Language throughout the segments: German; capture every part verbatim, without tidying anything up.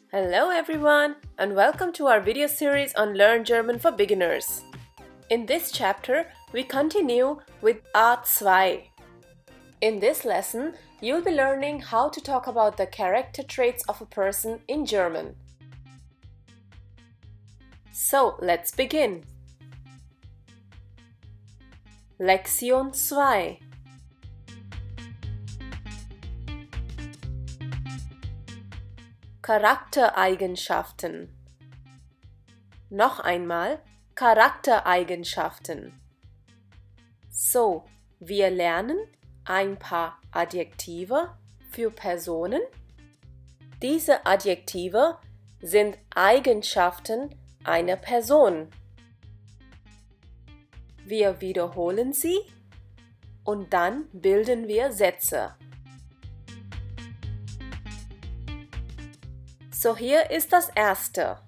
Hello everyone and welcome to our video series on Learn German for Beginners. In this chapter, we continue with A two. In this lesson, you'll be learning how to talk about the character traits of a person in German. So, let's begin. Lektion zwei. Charaktereigenschaften. Noch einmal Charaktereigenschaften. So, wir lernen ein paar Adjektive für Personen. Diese Adjektive sind Eigenschaften einer Person. Wir wiederholen sie und dann bilden wir Sätze. So, hier ist das erste.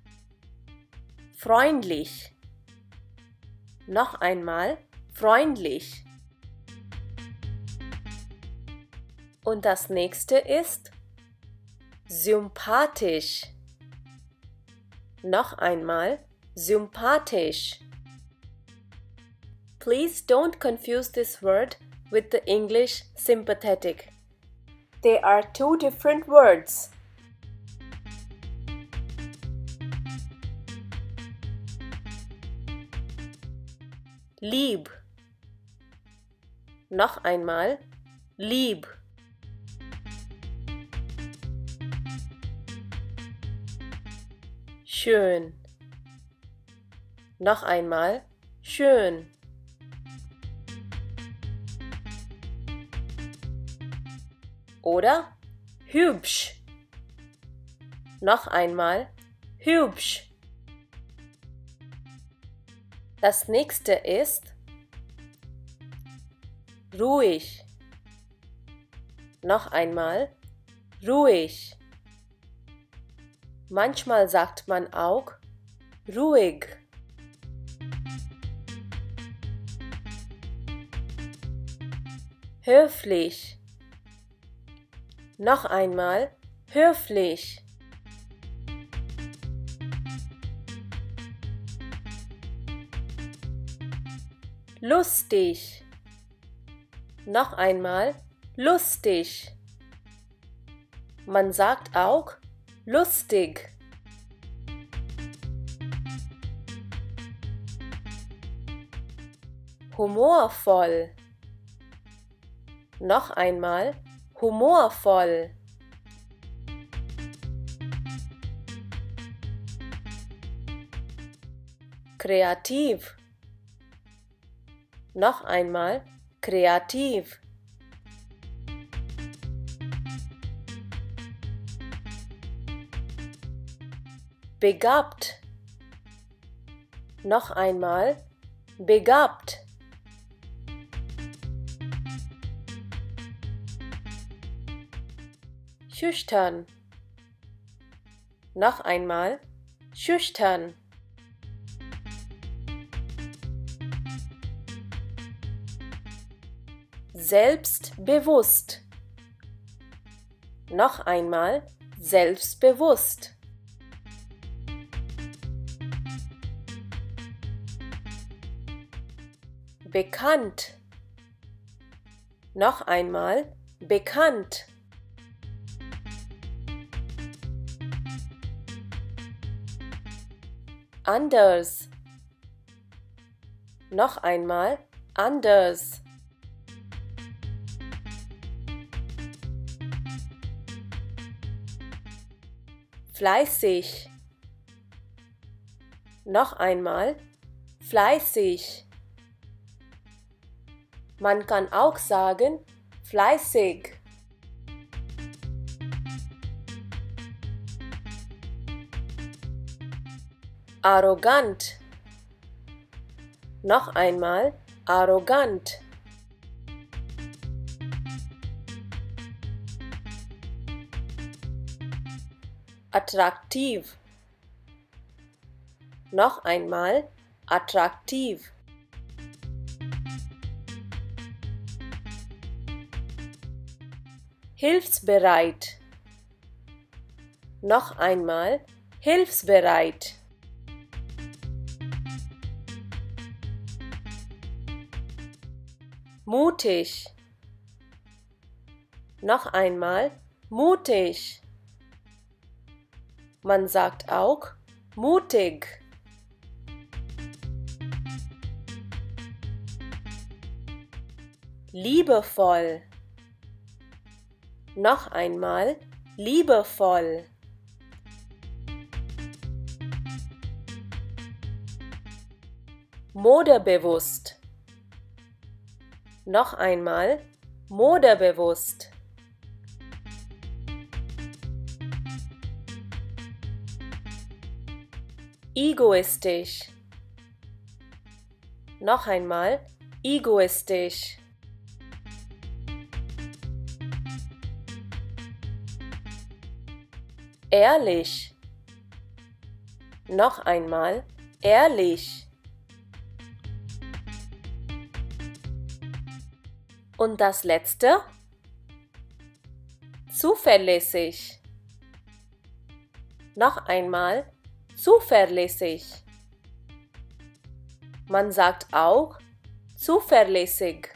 Freundlich. Noch einmal freundlich. Und das nächste ist sympathisch. Noch einmal sympathisch. Please don't confuse this word with the English sympathetic. They are two different words. Lieb. Noch einmal lieb. Schön. Noch einmal schön. Oder hübsch. Noch einmal hübsch. Das nächste ist ruhig. Noch einmal ruhig. Manchmal sagt man auch ruhig. Höflich. Noch einmal höflich. Lustig. Noch einmal lustig. Man sagt auch lustig. Humorvoll. Noch einmal humorvoll. Kreativ. Noch einmal kreativ. Begabt. Noch einmal begabt. Schüchtern. Noch einmal schüchtern. Selbstbewusst. Noch einmal selbstbewusst. Bekannt. Noch einmal bekannt. Anders. Noch einmal anders. Fleißig. Noch einmal fleißig. Man kann auch sagen fleißig. Arrogant. Noch einmal arrogant. Attraktiv. Noch einmal attraktiv. Hilfsbereit. Noch einmal, hilfsbereit. Mutig. Noch einmal, mutig. Man sagt auch mutig. Liebevoll. Noch einmal, liebevoll. Modebewusst. Noch einmal, modebewusst. Egoistisch. Noch einmal, egoistisch. Ehrlich. Noch einmal, ehrlich. Und das letzte? Zuverlässig. Noch einmal, zuverlässig. Man sagt auch zuverlässig.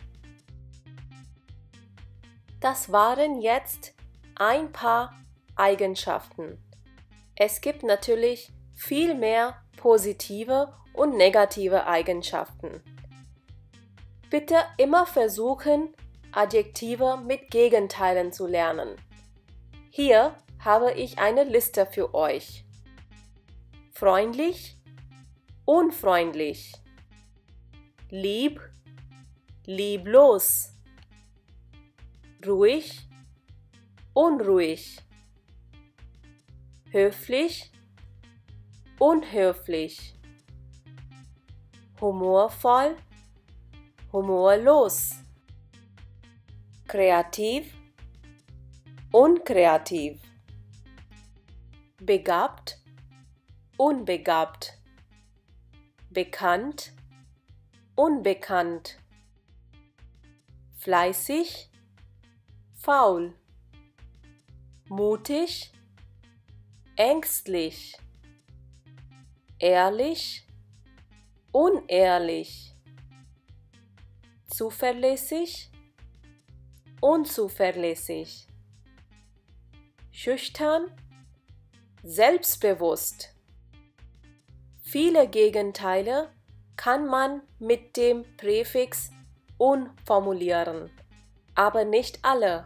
Das waren jetzt ein paar Eigenschaften. Es gibt natürlich viel mehr positive und negative Eigenschaften. Bitte immer versuchen, Adjektive mit Gegenteilen zu lernen. Hier habe ich eine Liste für euch. Freundlich, unfreundlich. Lieb, lieblos. Ruhig, unruhig. Höflich, unhöflich. Humorvoll, humorlos. Kreativ, unkreativ. Begabt, unbegabt. Bekannt, unbekannt. Fleißig, faul. Mutig, ängstlich. Ehrlich, unehrlich. Zuverlässig, unzuverlässig. Schüchtern, selbstbewusst. Viele Gegenteile kann man mit dem Präfix un formulieren, aber nicht alle.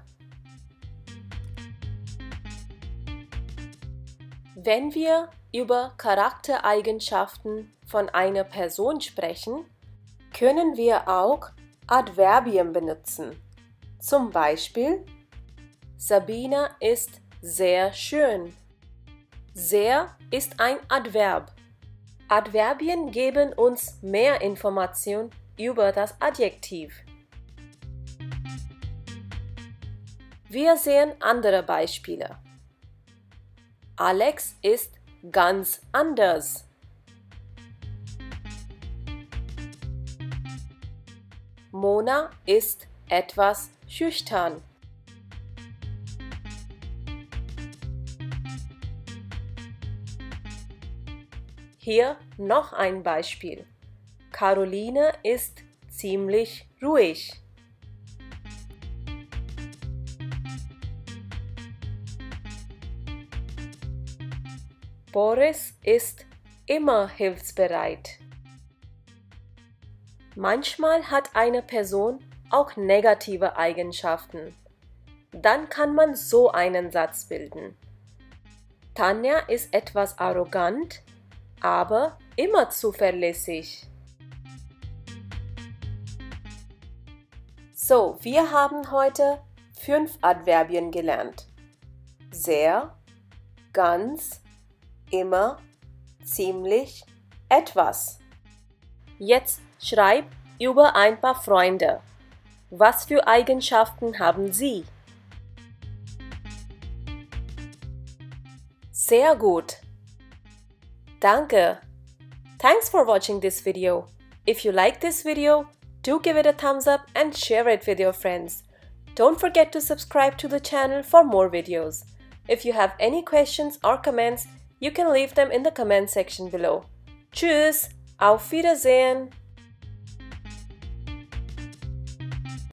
Wenn wir über Charaktereigenschaften von einer Person sprechen, können wir auch Adverbien benutzen. Zum Beispiel, Sabina ist sehr schön. Sehr ist ein Adverb. Adverbien geben uns mehr Information über das Adjektiv. Wir sehen andere Beispiele. Alex ist ganz anders. Mona ist etwas schüchtern. Hier noch ein Beispiel. Caroline ist ziemlich ruhig. Boris ist immer hilfsbereit. Manchmal hat eine Person auch negative Eigenschaften. Dann kann man so einen Satz bilden. Tanja ist etwas arrogant, aber immer zuverlässig. So, wir haben heute fünf Adverbien gelernt. Sehr, ganz, immer, ziemlich, etwas. Jetzt schreib über ein paar Freunde. Was für Eigenschaften haben sie? Sehr gut. Danke. Thanks for watching this video. If you like this video, do give it a thumbs up and share it with your friends. Don't forget to subscribe to the channel for more videos. If you have any questions or comments, you can leave them in the comment section below. Tschüss, auf Wiedersehen!